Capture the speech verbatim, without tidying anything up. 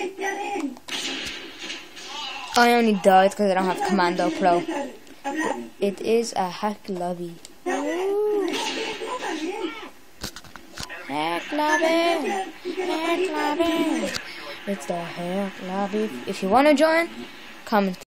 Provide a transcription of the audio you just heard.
I only died because I don't have Commando Pro. It is a hack lobby. Hack lobby, hack lobby. It's the hack lobby. If you want to join, comment.